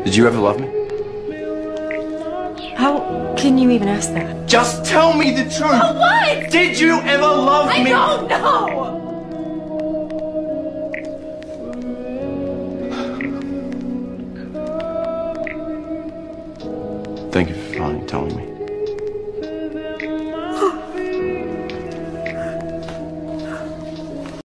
Did you ever love me? How can you even ask that? Just tell me the truth! What? Did you ever love me? I don't know! Thank you for finally telling me.